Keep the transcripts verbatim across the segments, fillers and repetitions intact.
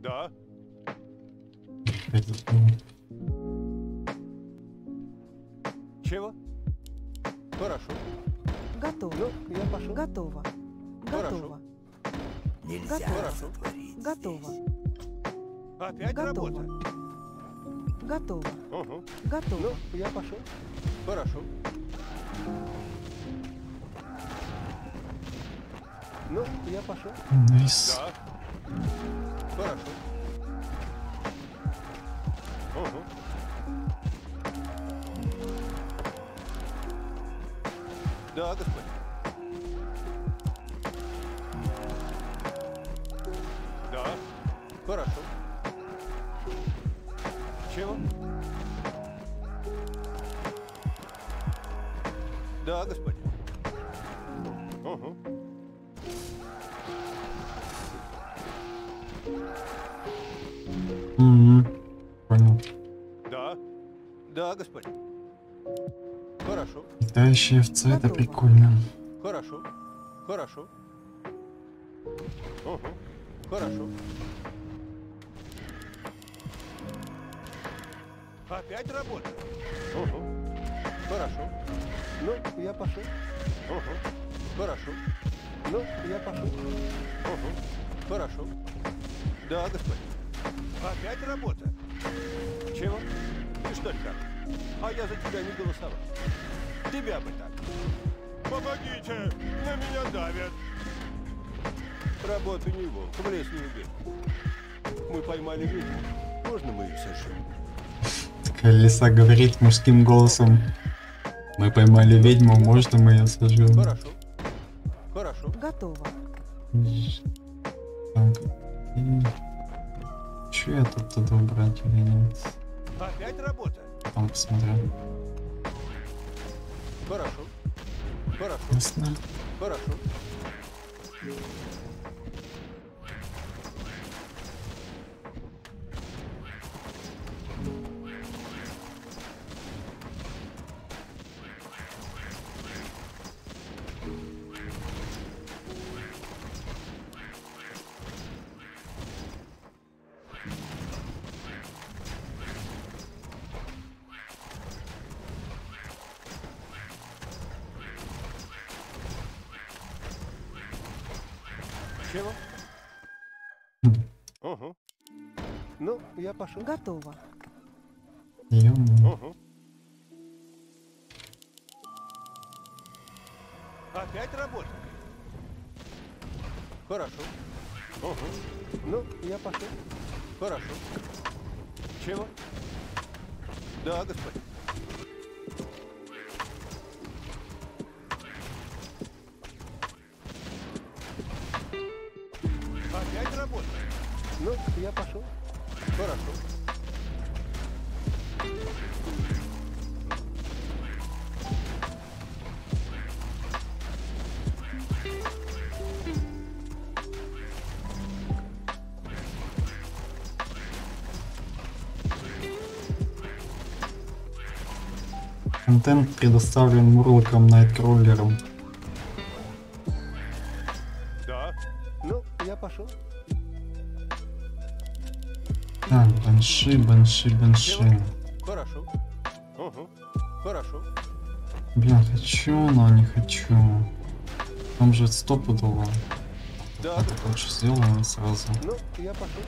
Да. Чего? Хорошо. Готово. Ну, я пошел. Готово. Хорошо. Готово. Нельзя Готово. сотворить Готово. здесь. Опять Готово. работа. Готово. Угу. Готово. Ну, я пошел. Хорошо. Ну, я пошел. Найс. Да. Хорошо. Угу. Да, господин. Да. Хорошо. Чего? Да, господин. Угу. Угу. Понял. Да. Да, господин. Хорошо. Летающие овцы, это Готово. прикольно. Хорошо. Хорошо. Угу. Хорошо. Опять работа? Угу. Хорошо. Ну, я пошел. Угу. Хорошо. Ну, я пошел. Угу. Хорошо. Да, господин. Опять работа? Чего? Ты что ли как? А я за тебя не голосовал. Тебя бы так. Помогите! На меня давят. Работа не волк, в лес не убил. Мы поймали ведьму. Можно мы ее сожжем? Такая лиса говорит мужским голосом. Мы поймали ведьму, можно мы ее сожжем? Хорошо. Хорошо. Готово. Так. И... Че я тут туда убрать или нет? Опять работа? Потом посмотрю. Хорошо. Хорошо. Ясно. Хорошо. Чего? Угу. Ну, я пошел. Готово. Ё-моё. Угу. Опять работа? Хорошо. Угу. Ну, я пошел. Хорошо. Чего? Да, господин. Опять работа? Ну, я пошел. Хорошо. Контент предоставлен Мурлоком Найткроллером. Да. Ну, я пошел. Так, банши, банши, банши. Хорошо. Угу. Хорошо. Блин, хочу, но не хочу. Там же стопудово. Да. А так лучше сделаем сразу. Ну, я пошел.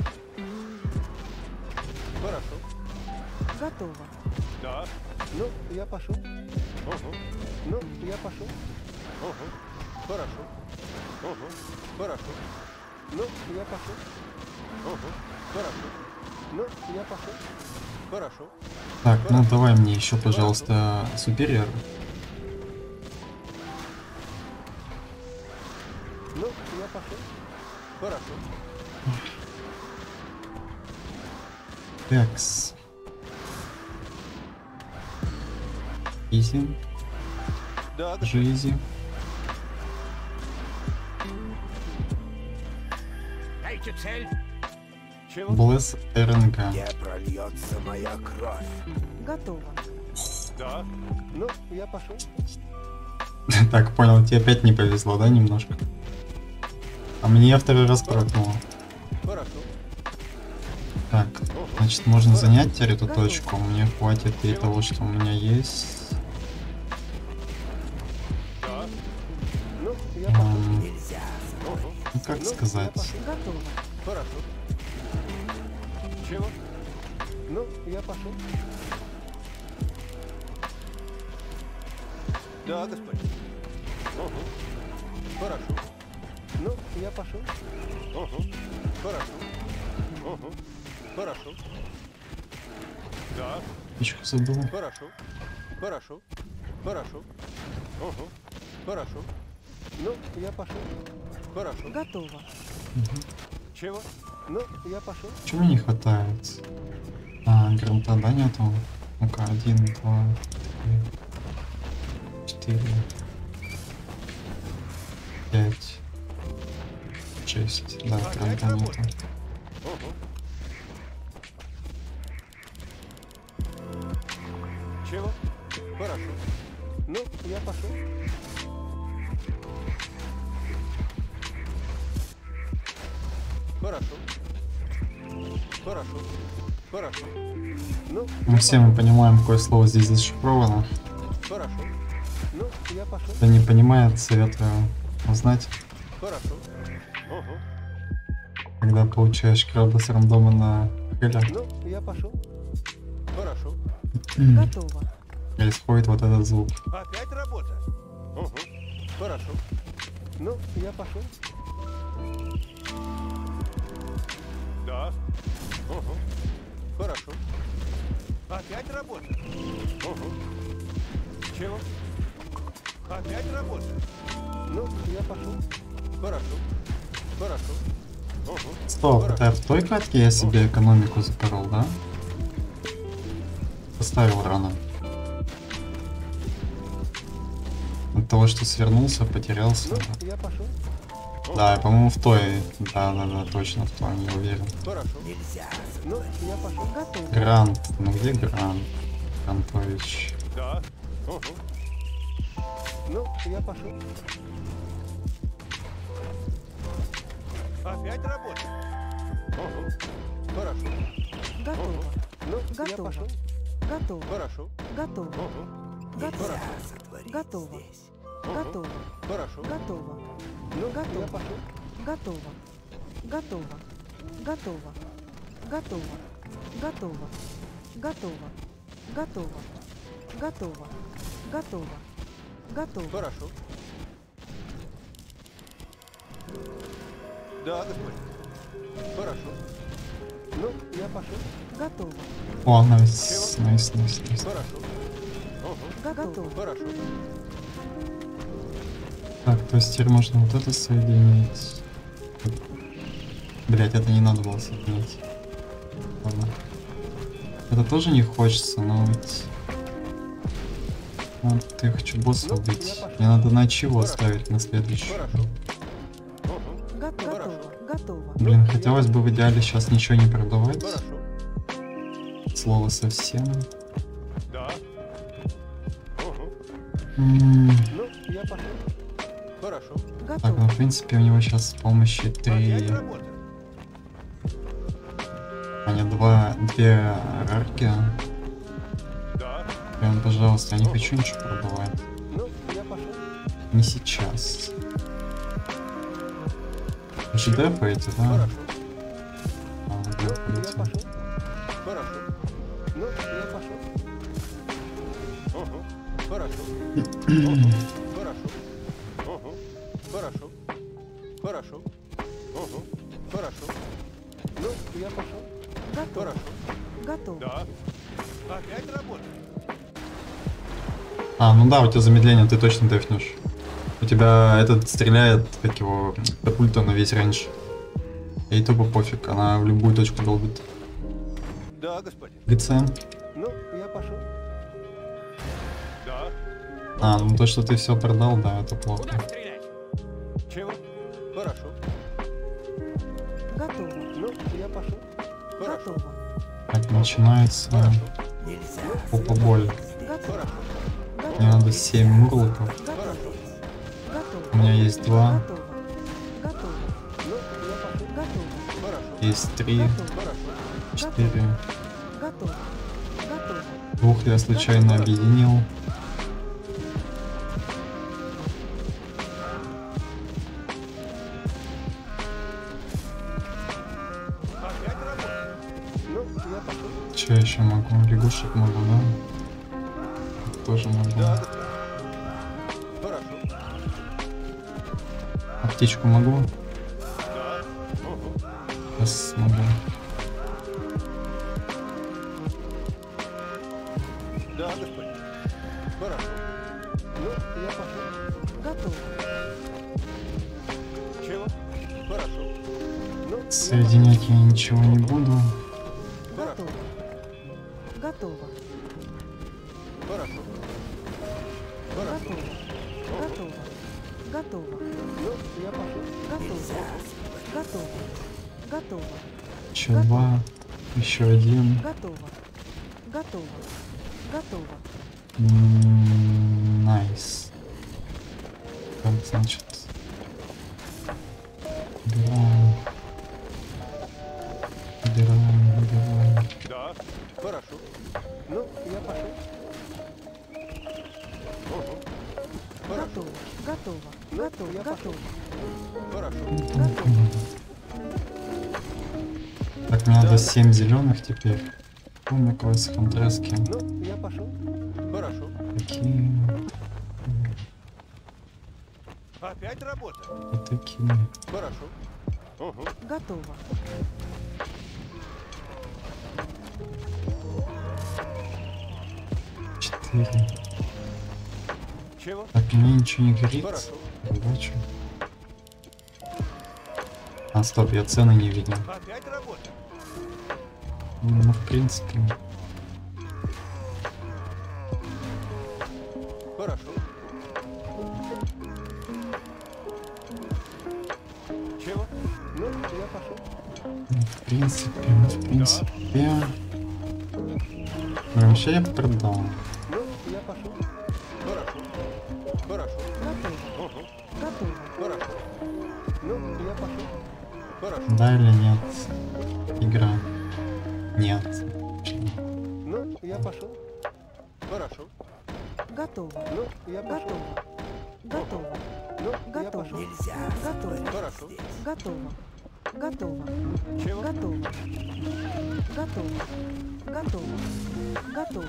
Хорошо. Готово. Да. Ну, я пошел. Угу. Ну, я пошел. Угу. Хорошо. Угу. Хорошо. Ну, я пошел. Угу. Хорошо. Ну, я пошел. Хорошо. Так, ну давай мне еще, пожалуйста, супериор. Ну, я пошел. Хорошо. Такс. Изи. Да, да. Жизи. Дайте цель. Чего? Блэс РНК. Где прольется моя кровь? Готово. Да. Ну, я пошел. Так, понял, тебе опять не повезло, да, немножко? А мне второй раз прокнуло. Хорошо. Так, значит, можно занять теперь эту точку. Мне хватит и того, что у меня есть. Да. Ну, я пошел. Ам, Нельзя. ну, как Ну, сказать? я пошел. Готово. Хорошо. Чего? Ну, я пошел. Да, господин. Угу. Хорошо. Ну, я пошел. Угу. Хорошо. Угу. Хорошо. Да. Печку забыл. Хорошо. Хорошо. Хорошо. Угу. Хорошо. Ну, я пошел. Хорошо. Готово. Чего? Ну, я пошел. Чего мне не хватает? А, гранта, да, нету? Ну-ка, один, два, три, четыре, пять, шесть. Да, гранта нету. Угу. Чего? Хорошо. Ну, я пошел. Хорошо. Хорошо. Хорошо. Ну, Мы я все мы понимаем, какое слово здесь зашифровано. пошел. Хорошо. Ну, я пошел. Кто не понимает, советую узнать, Хорошо. Угу. когда получаешь кредо с рандома на хеля, Ну, я пошел. Хорошо. Готово. происходит вот этот звук. Опять работа? Угу. Хорошо. Ну, я пошел. Да. Угу. Хорошо. Опять работа? Угу. Чего? Опять работа? Ну, я пошел. Хорошо. Хорошо. Угу. Стоп, это в той катке я себе экономику запорол, да? Поставил рано. От того, что свернулся, потерялся. Ну, я пошел. Да, по-моему, в той. Да, да, да, точно в той, не уверен. Хорошо. Нельзя. Ну, я пошел. Готово. Грант. Ну где Грант? Грантович. Да. Угу. Ну, я пошел. Опять работа? Угу. Хорошо. Готово. Ну, я Готово. пошел. Готово. Хорошо. Готово. Угу. Готово. Нельзя сотворить Готово. здесь. Готово. Хорошо. Готово. Ну, Готово. я пошел. Готово. Готово. Готово. Готово. Готово. Готово. Готово. Готово. Готово. Готово. Хорошо. Да, господин. Хорошо. Ну, я пошел. Готово. О, найс, найс, найс, найс. Хорошо. Угу. Готово. Хорошо. Так, то есть теперь можно вот это соединить. Блять, это не надо было соединить. Ладно. Это тоже не хочется, но ведь... Вот, я хочу босса убить. Мне надо на чего ставить на следующий. Хорошо. Угу. Готово. Хорошо. Готово. Блин, хотелось бы в идеале сейчас ничего не продавать. Хорошо. Слово совсем. Да. Угу. М, Ну, я пошел. Хорошо. Так, ну Готово. в принципе у него сейчас с помощью три, Опять работа? а не два, две арки. Да. Прям, пожалуйста, я не хочу ничего продавать. Ну, я пошел. Не сейчас. Вы же дефаете, да? Хорошо. А, Ну, я дефаете. пошел. Хорошо. Ну, я пошел. Угу. Хорошо. Угу. Хорошо. Угу. Хорошо. Хорошо. Угу. Хорошо. Ну, я пошел. Готово. Хорошо. Готово. Да. Опять работа? А, ну да, у тебя замедление, ты точно дефнешь. У тебя этот стреляет, как его, катапульта на весь рейндж. Ей тупо пофиг, она в любую точку долбит. Да, господин. Лице. Ну, я пошел. Да. А, ну то, что ты все продал, да, это плохо. Куда стрелять? Чего? Хорошо. Готово. Ну, я пошел. Хорошо. Готово. Так, начинается Хорошо. Нельзя. попа боль. Готово. Хорошо. Мне надо семь мурлоков. Готово. Готово. У меня есть два, Готово. Готово. Ну, я пошел. Готово. Хорошо. есть три, Хорошо. четыре. Готово. Готово. Двух я случайно объединил. Опять работа. Ну, я пошел. Че я еще могу? Лягушек могу, да? Это тоже могу. Да, господин. Хорошо. А птичку могу? Да. Угу. Сейчас могу. Да, господин. Хорошо. Ну, я пошел. Готово. Чего? Хорошо. Ну, я Соединять я ничего не буду. Хорошо. Готово. Готово. Хорошо. Хорошо. Готово. Готово. Готово. Ну, я пошел. Готово. Готово. Готово. Еще два. Еще один. Готово. Готово. Готово. М, Найс. Так, значит. Убираем. Убираем, убираем. Да. Хорошо. Ну, я пошел. Угу. Хорошо. Готово. Готово. Ну, Готово. я Готово. Хорошо. Так, мне надо семь зеленых теперь. Помню, класс контраски. Ну, я пошел. Хорошо. Такие. Опять работа. Вот такие. Хорошо. Угу. Готово. Четыре. Чего? Так, мне ничего не горит. Хорошо. Удачи. А, стоп, я цены не видел. Опять работа. Ну, в принципе. Хорошо. Чего? Ну, я пошел. Ну, в принципе, ну, в принципе. Ну, вообще я продал. Ну, я пошел. Хорошо. Хорошо. Готово. Угу. Готово. Хорошо. Ну, я пошел. Хорошо. Да или нет? Игра. Нет. Почему? Ну, я пошел. Хорошо. Готово. Ну, я пошел. Готово. Готово. Ну, я Готово. пошел. Нельзя. Готово. Хорошо. Готово. Готово. Чего? Готово. Готово. Готово. Готово.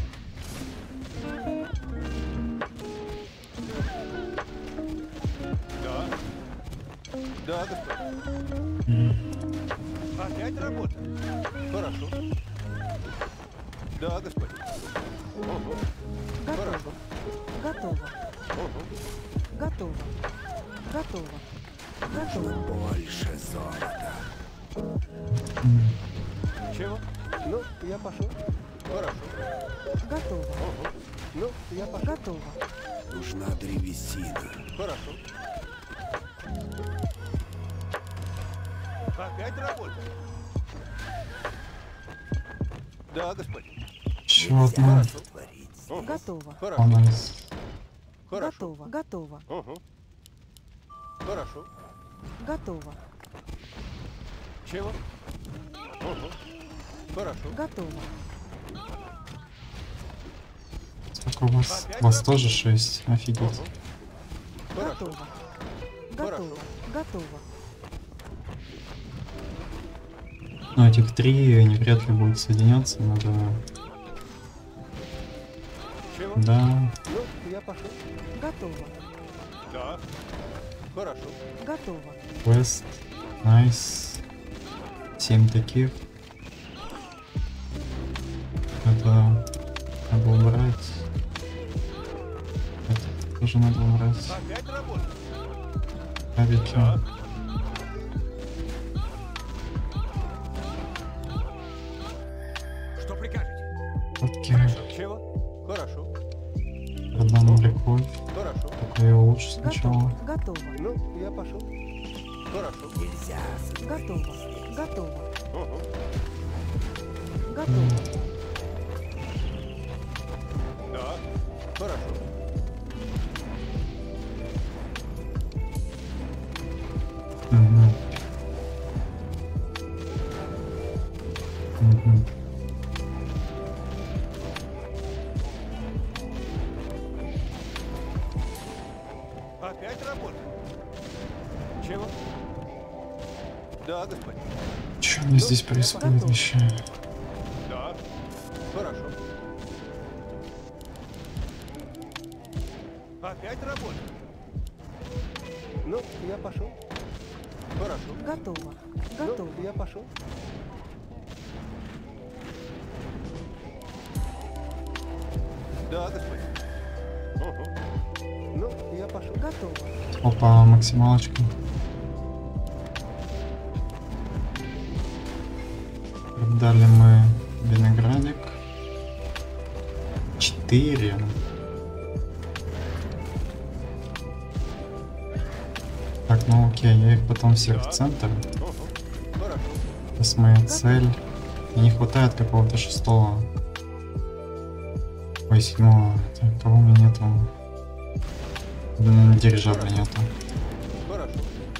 Да. Да, господин. М, Опять работа. Хорошо. Да, господин. Угу. Готово. Готово. Угу. Готово. Готово. Готово. Больше золота. м. Чего? Ну, я пошел. Хорошо. Готово. Угу. Ну, я пошел. Готово. Нужна древесина. Хорошо. Опять работа. Да, господин. Еще одна. Хорошо. Творить. Угу. Готово. Хорошо. Она из- Хорошо. Готово. Готово. Угу. Хорошо. Готово. Чего? Угу. Хорошо. Готово. Сколько у вас? У вас тоже шесть. Офигеть. Угу. Хорошо. Готово. Хорошо. Готово. Готово. Ну, этих три, они вряд ли будут соединяться. Надо. Чего? Да. Ну, я пошел. Готово. Да. Хорошо. Готово. Квест. Найс. Семь таких. Это надо убрать. Это тоже надо убрать. Опять работа. Кабики. Да. Что прикажете? Фотки. Чего? Хорошо. Продам моряков. Хорошо. Только его лучше сначала. Готово. Готово. Ну, я пошел. Хорошо. Нельзя. Готово. Готово. Угу. Готово. Да. Хорошо. Мгм. Мгм. Опять работа? Чего? Да, господин. Что мне здесь происходит готов. вообще? Да. Хорошо. Опять работа? Ну, я пошел. Хорошо. Готово. Готово. Ну, я пошел. Да, господин. Угу. Ну, я пошел. Готово. Опа, максималочка. Дали мы виноградик. Четыре. Так, ну окей, я их потом всех в центр. Угу. Хорошо. Это моя цель. Мне не хватает какого-то шестого. Ой, седьмого. Так, кого у меня нету? М, Дирижабля нету. Хорошо.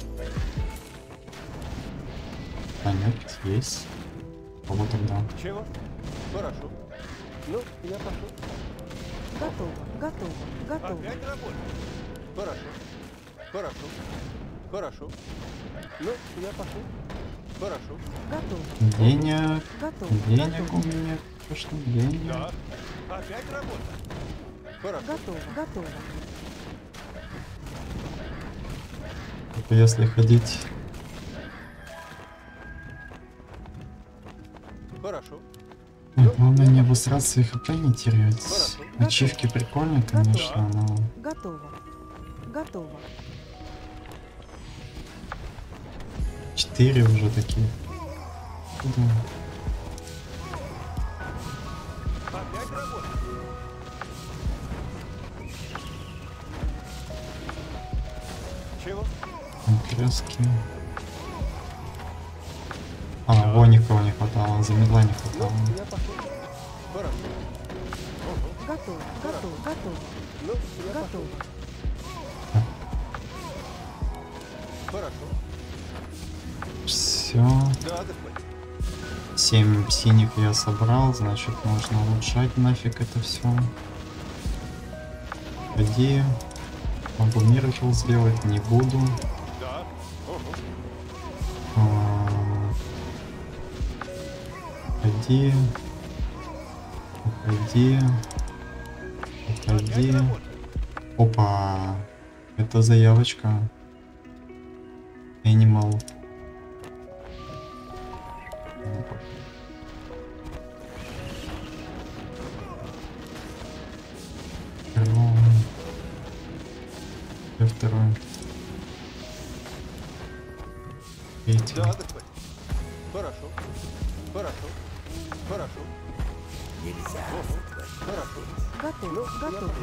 А нет, есть. Кого тогда? Чего? Хорошо. Ну, я пошел. Готово. Готово. Готово. Опять работа? Хорошо. Хорошо. Хорошо. Ну, я пошел. Хорошо. Готово. Денег. Готово. Денег Готово. у меня. Что денег? Да. Опять работа? Хорошо. Готово. Готово. Только если ходить. Хорошо. Ой, главное не обосраться и хп не терять. Хорошо. Ачивки прикольные, конечно, но... Готово. Готово. Четыре уже такие. Куда? Опять работа? Чего? Крестки. А, во, никого не хватало, замедла не Ну, хватало. я пошел. Хорошо. Угу. Готово. Готово. Готово. Ну, я пошел. Готово. Хорошо. Все. Да, господин. Семь синих я собрал, значит можно улучшать нафиг это все. Ходи. Могу миракл сделать, не буду. Да. Угу. А, Уходи. Уходи. Опять Уходи. работа? Опа. Это заявочка. Animal. Первый. Я второй. Третий. Да, господин. Хорошо. Хорошо. Хорошо. Нельзя. Угу. Хорошо. Готово. Готово.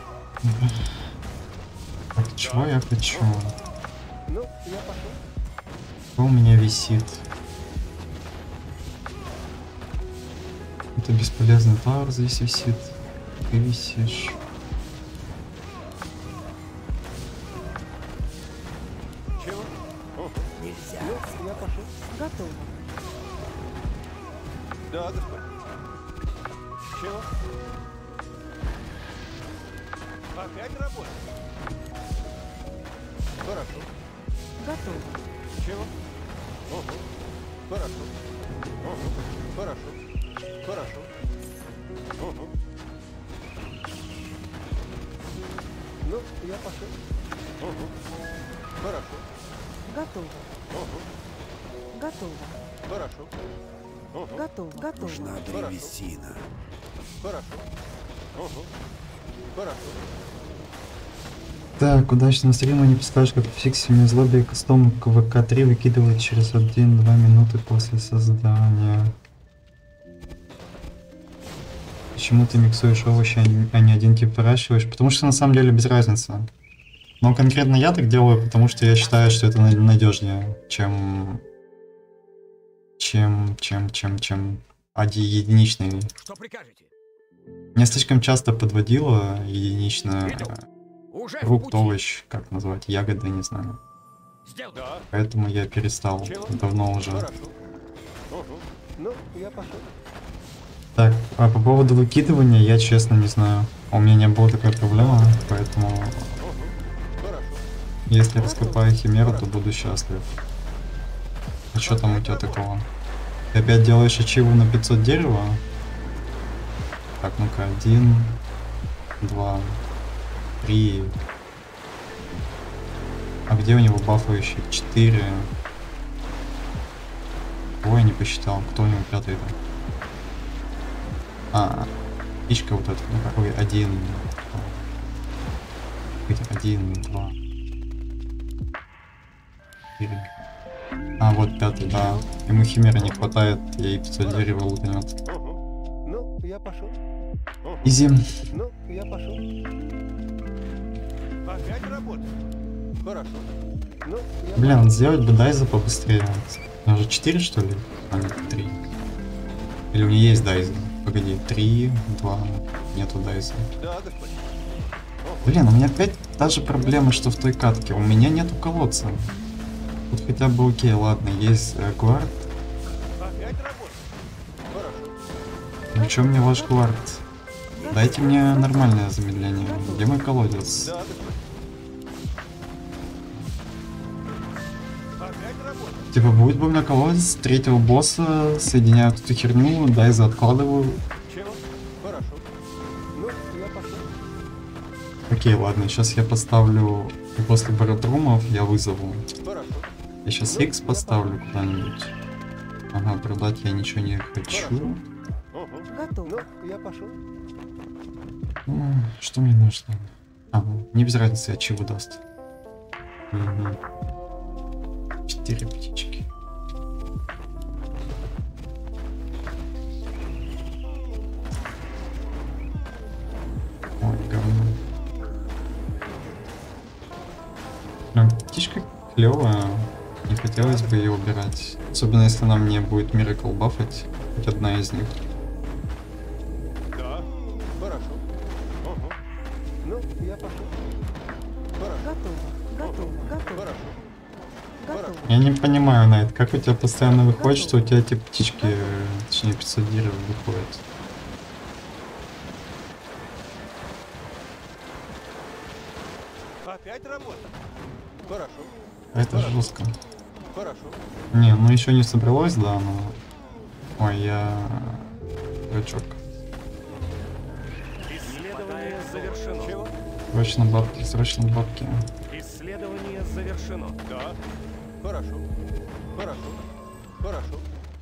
Так, чего я хочу? Ну, я пошел. Что у меня висит? Это бесполезный товар здесь висит. Ты висишь. Чего? Угу. Нельзя. Ну, я пошел. Готово. Да, господин. Чего? Опять работа? Хорошо. Готово. Чего? Угу. Хорошо. Угу. Хорошо. Хорошо. Угу. Ну, я пошел. Угу. Хорошо. Готово. Угу. Готово. Хорошо. Угу. Готово. Готово. Нужна древесина. Хорошо. Угу. Хорошо. Так, удачного стрима. Не подскажешь, как фиксить мне злобе кастом к вэ ка три выкидывает через один-два минуты после создания. Почему ты миксуешь овощи, а не один тип выращиваешь? Потому что на самом деле без разницы. Но конкретно я так делаю, потому что я считаю, что это надежнее, чем... Чем, чем, чем, чем один единичный. Что прикажете? Меня слишком часто подводило единичное Уже фрукт, овощ, как назвать, ягоды, не знаю. Сделано. Да. Поэтому я перестал Чего? давно уже. Хорошо. Угу. Ну, я пошел. Так, а по поводу выкидывания я честно не знаю. У меня не было такой проблемы, поэтому Угу. Хорошо. если раскопаю химеру, то буду счастлив. А что там у тебя такого? Ты опять делаешь ачиву на пятьсот дерева? Так, ну-ка, один, два, три. А где у него бафающий? Четыре. Ой, я не посчитал. Кто у него пятый-то? А, птичка вот эта. Ну какой? Один. Один, два. Четыре. А, вот пятый, да. Ему химера не хватает, ей пятьсот дерева лутанет. Угу. Ну, я пошел. Угу. Изи. Ну, я пошел. Опять работа. Хорошо. Ну, я Блин, сделать бы дайза побыстрее. У меня же четыре, что ли? А нет, три. Или у меня есть дайза? Погоди, три, два. Нету дайза. Да, господин. Блин, у меня опять та же проблема, что в той катке. У меня нету колодца. Тут хотя бы окей, ладно, есть э, гвард. Опять работа. Хорошо. Ну чё мне ваш гвард? Дайте мне нормальное замедление. Где мой колодец? Да, господин. Опять работа. Типа будет бы у меня колодец третьего босса, соединяю эту херню, дайза откладываю. Чего? Хорошо. Ну, я пошел. Окей, ладно, сейчас я поставлю после баратрумов, я вызову. Хорошо. Я сейчас X поставлю куда-нибудь. Ага, продать я ничего не хочу. Угу. Готов. Ну, я пошел. Ну, что мне нужно? А, ну, не без разницы, от чего даст. Угу. Четыре птички. Ой, говно. Блин, птичка клевая. Не хотелось бы ее убирать. Особенно если она мне будет Miracle бафать. Хоть одна из них. Да. Хорошо. Угу. Ну, я пошел. Хорошо. Готово. Готово. Готово. Хорошо. Готово. Я не понимаю, Найт, как у тебя постоянно выходит, что у тебя эти птички, э, точнее пятьсот дерев выходят. Опять работа. Хорошо. А это жестко. Хорошо. Не, ну еще не собралось, да, но... Ой, я... дурачок. Исследование завершено. Чего? Срочно бабки, срочно бабки. Исследование завершено. Да. Хорошо. Хорошо. Хорошо.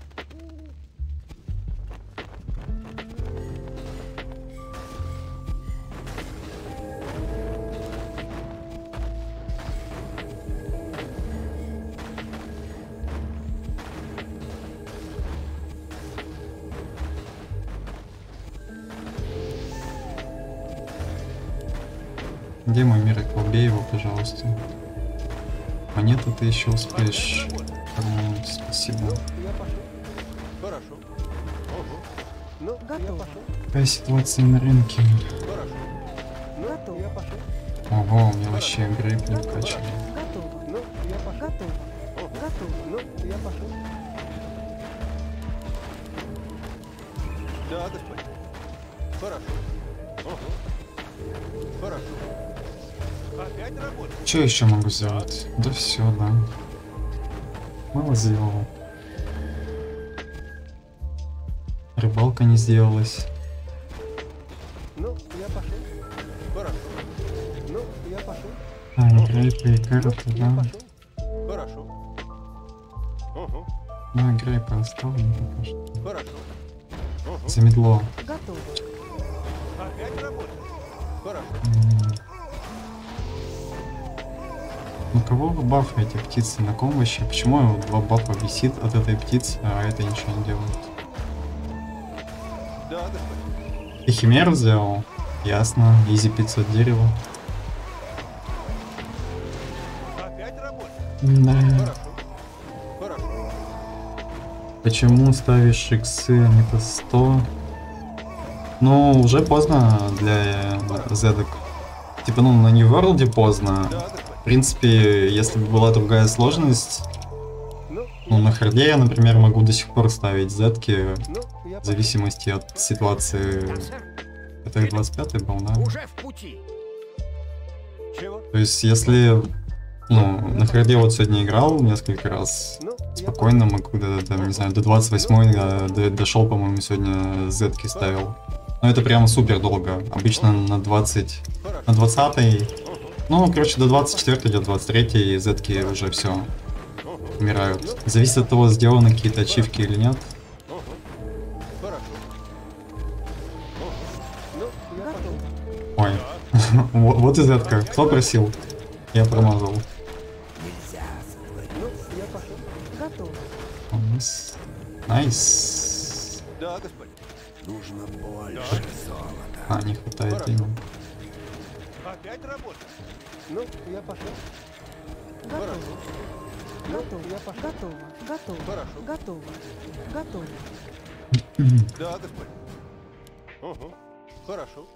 Где мой Миракл? Бей его, пожалуйста. Монету ты еще успеешь. Вернуть. Спасибо. Я пошел. Хорошо. Угу. Ну, я Готово. пошел. Какая ситуация на рынке? Хорошо. Ну, Готово. я пошел. Ого, у меня вообще грейп не вкачали. Готово. Ну, я пошел. Готово. Угу. Готово. Ну, я пошел. Да, господин. Хорошо. Угу. Хорошо. Опять работа. Что еще могу сделать? Да все, да. Мало сделал. Рыбалка не сделалась. Ну, я пошел. Хорошо. Ну, я пошел. А, и грейпы, и карты, Я да. пошел. Хорошо. Угу. Да, грейпы оставлю пока что. Хорошо. Угу. Замедло. Готово. Опять работа. Хорошо. М. На кого вы бафаете птицы? На ком вообще? Почему два бафа висит от этой птицы, а это ничего не делает? Да, господин. Ты химеру сделал? Ясно. Изи пятьсот дерева. Опять работа. Да. Хорошо. Хорошо. Почему ставишь иксы, а не по сто? Ну, уже поздно для зедок. Типа, ну, на New World поздно. Да, господин. В принципе, если бы была другая сложность, Ну, ну, Ну, на харде я, например, могу до сих пор ставить зетки Ну, я в пошел. зависимости от ситуации. Да, сэр. Это двадцать пятый был, да? Уже в пути. Чего? То есть, если, ну, на харде вот сегодня играл несколько раз, Ну, я спокойно могу, да, там, не знаю, до двадцать восьмой э, до- дошел, по-моему, сегодня зетки ставил. Но это прямо супер долго. Обычно на двадцать, пошел. на двадцатый, Хорошо. ну, короче, до двадцать четвёртый, до двадцать третьей зетки уже все Ага. умирают. Зависит от того, сделаны какие-то ачивки или нет. Ага. Хорошо. Ага. Ну, я пошел. Готово. Ой, вот, вот и зетка. Кто просил? Я промазал. Нельзя сотворить. Ну, я пошел. Готово. Найс. Найс. Да, господин. Нужно больше золота. А, не хватает денег. Опять работа? Ну, я пошел. Готово. Ну, Готово. я пошел. Готово. Готово. Хорошо. Готово. Готово. Да, господин. Ага. Хорошо.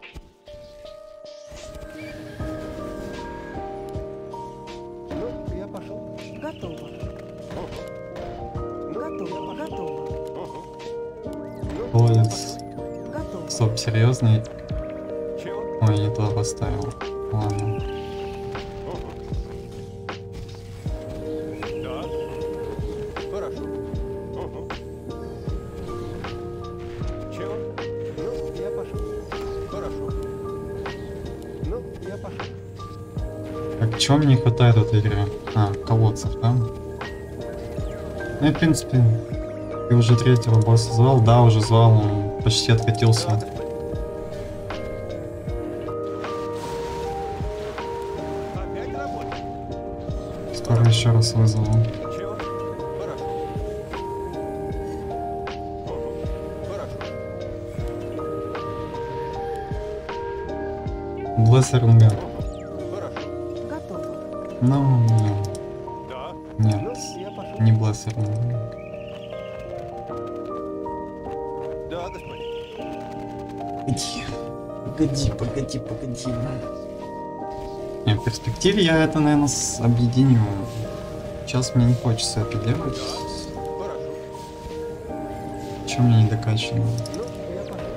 Ну, я пошел. Готово. Ага. Ну, Готово. Готово. ага. Ну, я Молодец. пошел. Готово. Стоп, серьезный? Чего? Ой, не туда поставил. Ладно. Ага. Да. Хорошо. Ага. Чего? Ну, я пошел. Хорошо. Ну, я пошел. Так, чего мне не хватает в этой игре? А, колодцев, да? Ну и в принципе, ты уже третьего босса звал? Да, уже звал, он почти Да, откатился. господин. Опять работа? Скоро еще раз вызову. Чего? Хорошо. Ага. Хорошо. Блэс РНГ. Ага. Хорошо. Готово. Ну, блин, Да. нет, Ну, я пошел. не Блэс РНГ. Да, господин. Погоди, погоди, погоди, погоди. Не, в перспективе я это, наверное, объединю. Сейчас мне не хочется это делать. Хорошо. Чем мне не докачано? Ну, я пошел.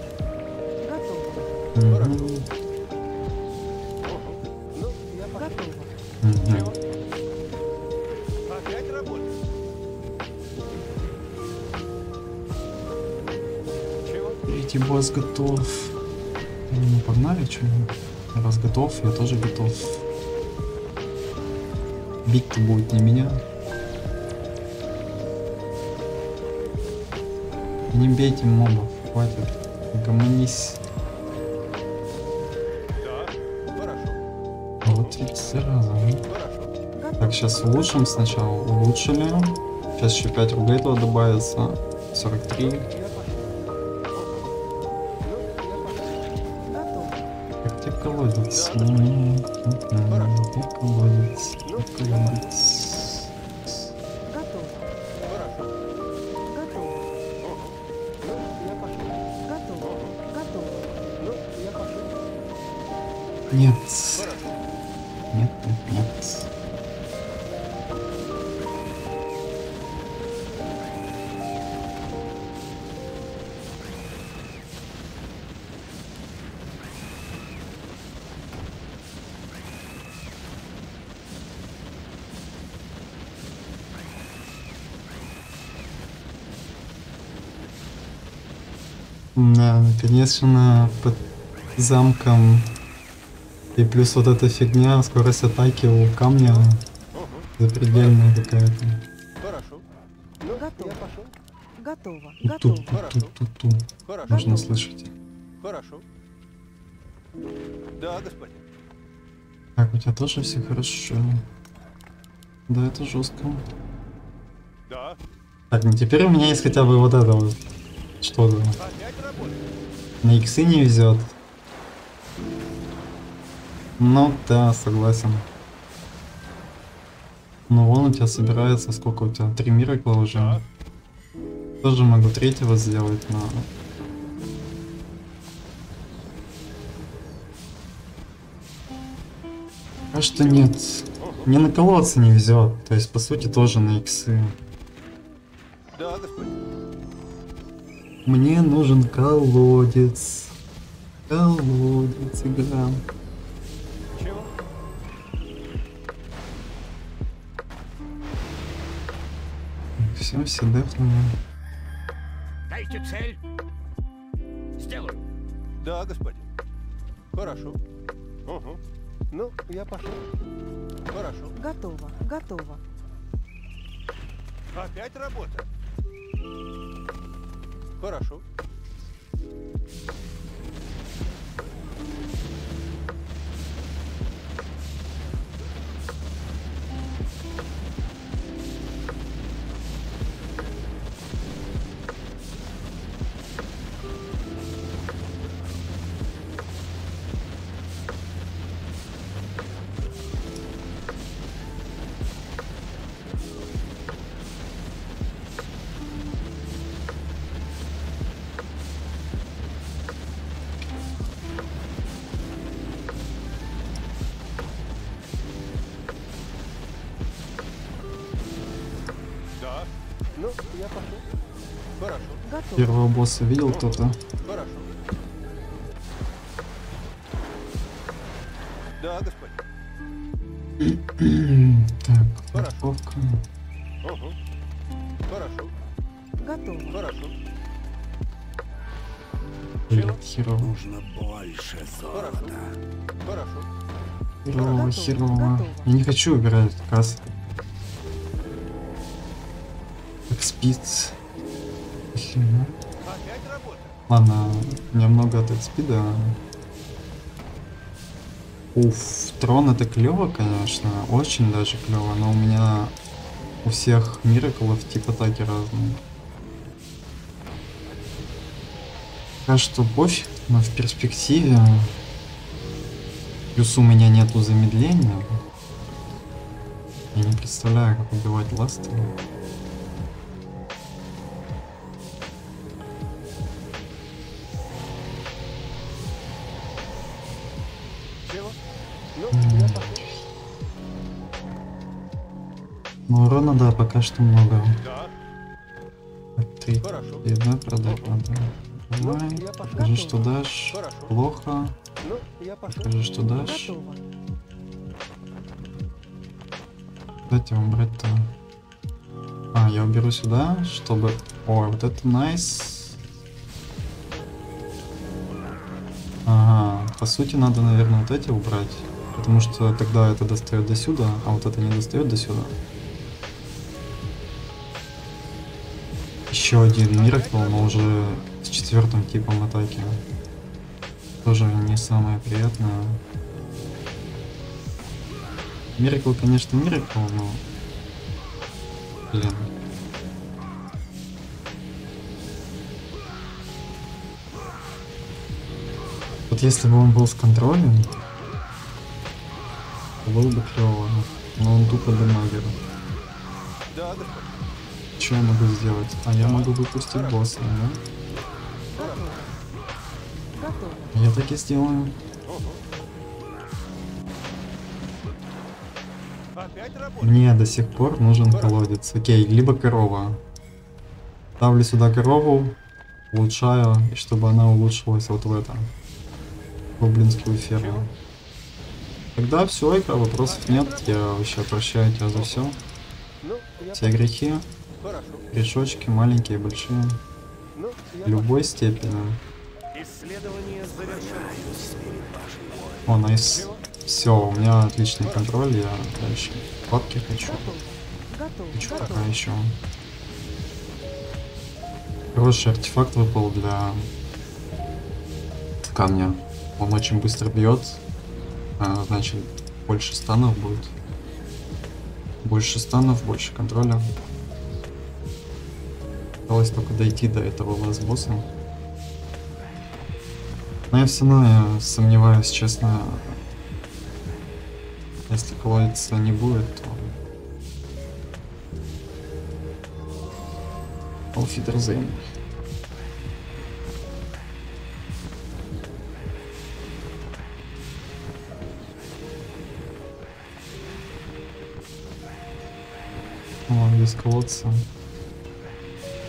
Готово. Мгм. Ага. Ну, я пошел. Готово. Мгм. Чего? Опять работа? Чего? Третий босс готов. Ну, погнали, что? Раз готов, я тоже готов. Бить-то будет не меня. Не бейте мобов, хватит. Гомонись. Да. Хорошо. А вот ведь сразу. Хорошо. Готово. Так, сейчас улучшим сначала. Улучшили. Сейчас еще пять рублей туда добавится. сорок три. Я пошел. Ну, я пошел. Готово. Как тебе колодец? Да, М, Хорошо. м, Где колодец? Ну, Где я колодец? Готово. Хорошо. Готово. Ага. Ну, я пошел. Готово. Готово. Ну, я пошел. Нет. Хорошо. Нет, нет, нет. Да, конечно, под замком и плюс вот эта фигня, скорость атаки у камня Ага. запредельная какая-то. Хорошо. Ну, Готово. я пошел. Готово. Ту Готово. Хорошо. ту ту ту Хорошо. Можно слышать. Хорошо. Да, господин. Так, у тебя тоже все хорошо. Да, это жестко. Да. Так, ну теперь у меня есть хотя бы вот это вот что-то. Опять работа? На иксы не везет. Ну да, согласен. Ну вон у тебя собирается, сколько у тебя? Три миракла уже. Да. Тоже могу третьего сделать, но... А что нет? Ага. Мне на колодцы не везет. То есть, по сути, тоже на иксы. Да, господин. Мне нужен колодец. Колодец, игра. Чего? Все, все дефнули. Дайте цель. Сделаю. Да, господин. Хорошо. Угу. Ну, я пошел. Хорошо. Готово. Готово. Опять работа? Хорошо. Да. Ну, я пошел. Хорошо. Готово. Первого босса видел кто-то? Хорошо. Да, господин. Так, Хорошо. парковка. Угу. Хорошо. Готово. Хорошо. Блин, херово. Нужно больше золота. Хорошо. Херово, Готово, херово. готово. Я не хочу убирать кассы. Как спиц. Хрена. Опять работа? Ладно, у меня много от спида. Уф, трон это клево, конечно, очень даже клево, но у меня у всех мираклов тип атаки разные. Пока что пофиг, но в перспективе. Плюс у меня нету замедления. Я не представляю, как убивать ласты. Чего? Ну, я пошел. Ну, урона, да, пока что много. Да. Три. Хорошо. Одна продать надо. Давай, я пошел. покажи, что дашь. Хорошо. Плохо. Ну, я пошел. Покажи, что дашь. Готово. Дайте вам брать-то. А, я уберу сюда, чтобы... Ой, вот это найс. Ага, по сути надо, наверное, вот эти убрать. Потому что тогда это достает до сюда, а вот это не достает до сюда. Еще один миракл, но уже с четвертым типом атаки. Тоже не самое приятное. Миракл, конечно, миракл, но... Блин. Вот если бы он был с контролем, то было бы клево. Но он тупо демагер. Да, господин. Что я могу сделать? А я могу выпустить босса, да? Готово. Готово. Я так и сделаю. Опять работа? Мне до сих пор нужен колодец. Окей, либо корова. Ставлю сюда корову, улучшаю, и чтобы она улучшилась вот в этом. Гоблинскую ферму. Тогда все, игра, вопросов нет. Я вообще прощаю тебя за все. Ну, я Все грехи, Хорошо. грешочки, маленькие, большие. Ну, я Любой степени. Исследование завершено. О, найс. Все, у меня отличный контроль, я дальше папки хочу. Готово. Готово. Хочу Готово. пока еще. Хороший артефакт выпал для камня. Он очень быстро бьет, а, значит больше станов будет. Больше станов, больше контроля. Осталось только дойти до этого лаз-босса. Но я все равно я сомневаюсь, честно. Если колодца не будет, то... Auf Wiedersehen. О, без колодца.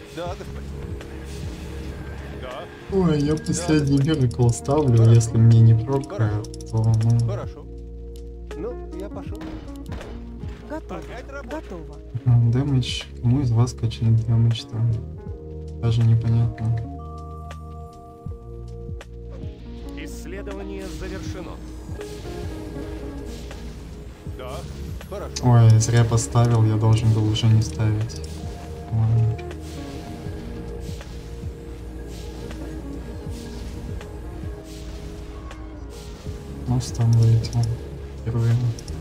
Да, господин. Да. Ой, я последний миракл ставлю, если мне не прокает, то ну... Хорошо. Ну, я пошел. Готово. Опять работа. Готово. Дэмэдж. Кому из вас качнет дэмэдж-то? Даже непонятно. Исследование завершено. Да. Хорошо. Ой, зря поставил, я должен был уже не ставить. Ладно. Ну, стан вылетел. Впервые.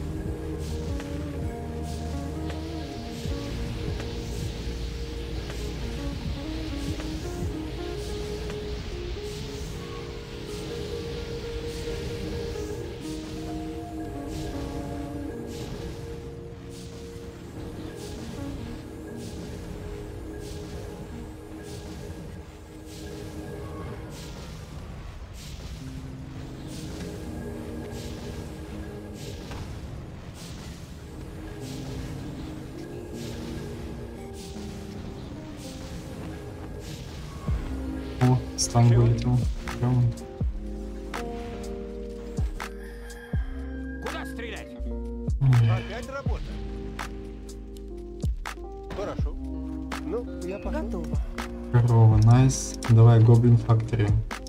О, стан вылетел. Клёво. Куда стрелять? Опять работа. Хорошо. Ну, я пошел. Готово. Корова, найс. Давай, Гоблин Фактори.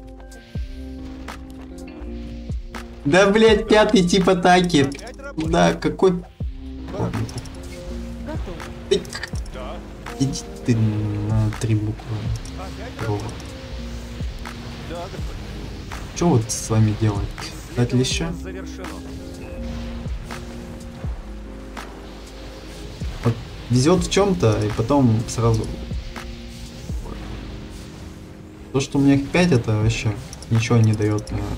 Да, блять, пятый тип атаки. Опять работа. Да, какой... Хорошо. Готово. Ты- Да. Иди ты на три буквы. Опять Корова. работа. Да, господин. Что вот с вами делать? Дать леща? Исследование завершено. Вот везет в чем-то, и потом сразу... То, что у меня их пять, это вообще ничего не дает мне.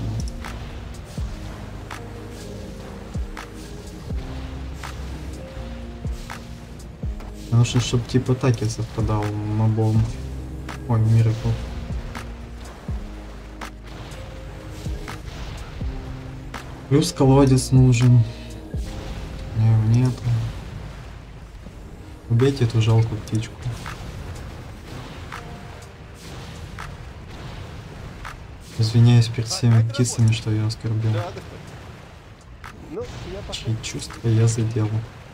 Нужно, чтобы тип атаки совпадал мобом. Ой, миракл. Плюс колодец нужен. Не, нету. Убейте эту жалкую птичку. Извиняюсь перед всеми птицами, что я оскорбил. Да, господин. Ну, я пошел. Чьи чувства я задел.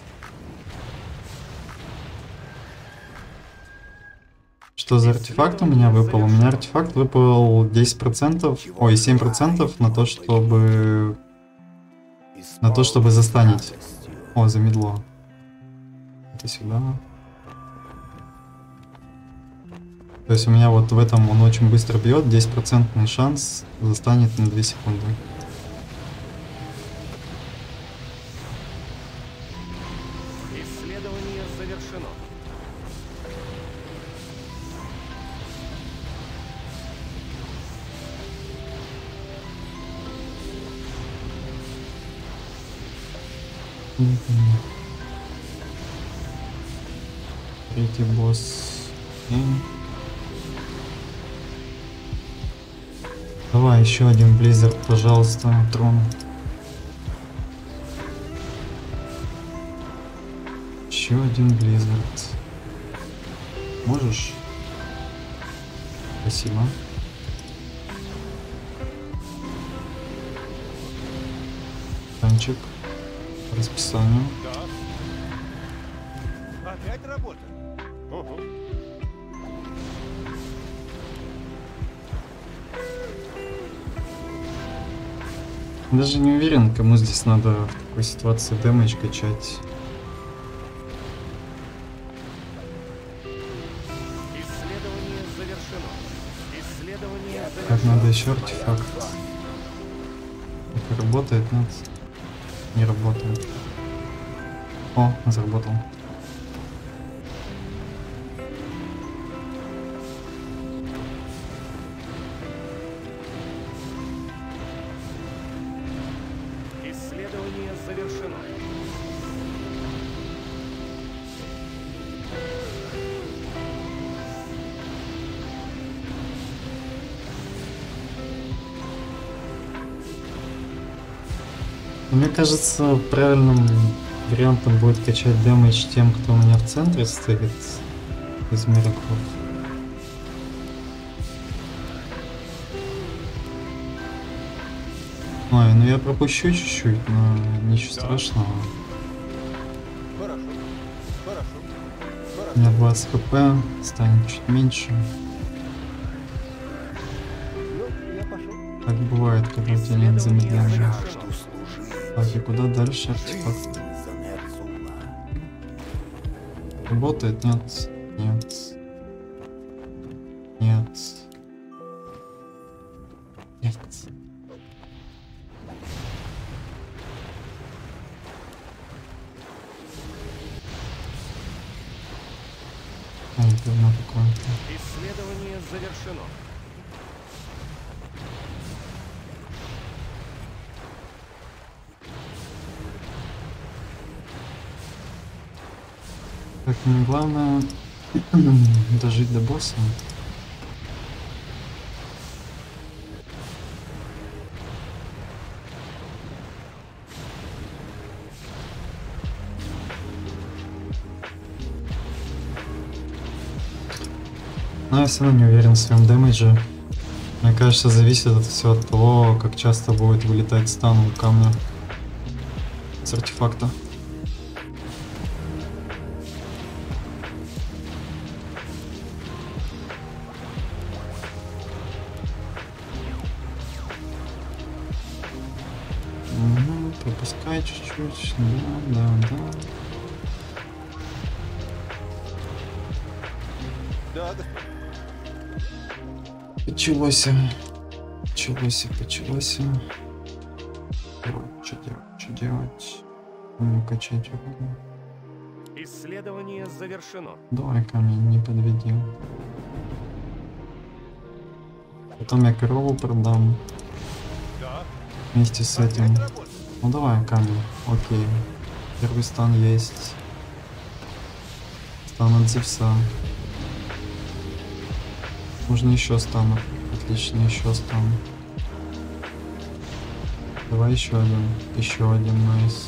Что за артефакт у меня выпал? У меня артефакт выпал десять процентов, ой, семь процентов на то, чтобы... На то, чтобы застанить. О, замедло. Это сюда. То есть у меня вот в этом он очень быстро бьет, десять процентный шанс застанет на две секунды. Исследование завершено. Мгм. Третий босс. Окей. Давай еще один Blizzard, пожалуйста, трон. Еще один Blizzard. Можешь? Спасибо. Танчик. По расписанию. Да. Опять работа. Угу. Даже не уверен, кому здесь надо в такой ситуации дэмэдж качать. Исследование завершено. Исследование Так, завершено. надо еще артефакт. Это работает, нет? Не работает. О, заработал. Исследование завершено. Мне кажется, правильным вариантом будет качать дэмэдж тем, кто у меня в центре стоит из мираков. Ой, ну я пропущу чуть-чуть, но ничего Да. страшного. Хорошо. Хорошо. У Хорошо. меня двадцать хп, станет чуть меньше. Ну, я пошел. Так бывает, когда у тебя нет Исследование замедления. завершено. Так, и куда дальше артефакт? Работает? Нет. Нет. Нет. Нет. Ай, говно какое-то. Исследование завершено. Так, мне главное дожить до босса. Но я все равно не уверен в своем дэмэдже. Мне кажется, зависит это все от того, как часто будет вылетать стан у камня с артефакта. Угу, пропускай чуть-чуть. Да, да, да. Да, господин. Почалось. Почалось, почалось. Что делать? Что делать? Не качать его. Исследование завершено. Давай, камень, не подведи. Потом я корову продам Да. вместе с этим. Опять работа. Ну давай, камень. Окей. Первый стан есть. Стан от Зевса. Можно еще станов. Отлично, еще стан. Давай еще один. Еще один, найс.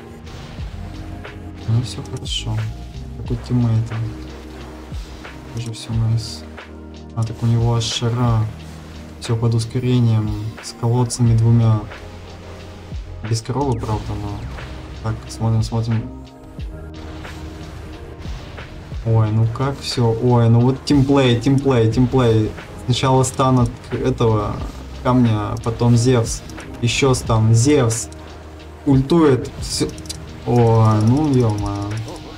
Ну все хорошо. Как у тиммейта. Тоже все найс. А так у него аж шара. Все под ускорением. С колодцами двумя. Без коровы, правда, но... Так, смотрим, смотрим. Ой, ну как все? Ой, ну вот тимплей, тимплей, тимплей. Сначала стан от этого камня, потом Зевс. Еще стан, Зевс. Ультует. Всё. Ой, ну ё-моё.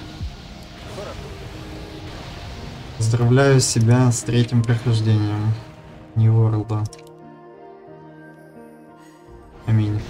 Поздравляю себя с третьим прохождением New World. Аминь.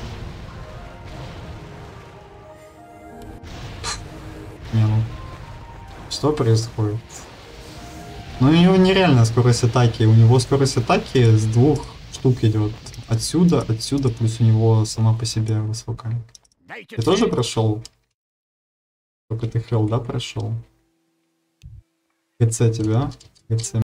Не, ну. Что происходит? Ну у него нереальная скорость атаки. У него скорость атаки с двух штук идет. Отсюда, отсюда, плюс у него сама по себе высокая. Ты тоже прошел? Только ты Хелл, да, прошел? ГЦ тебя? ГЦ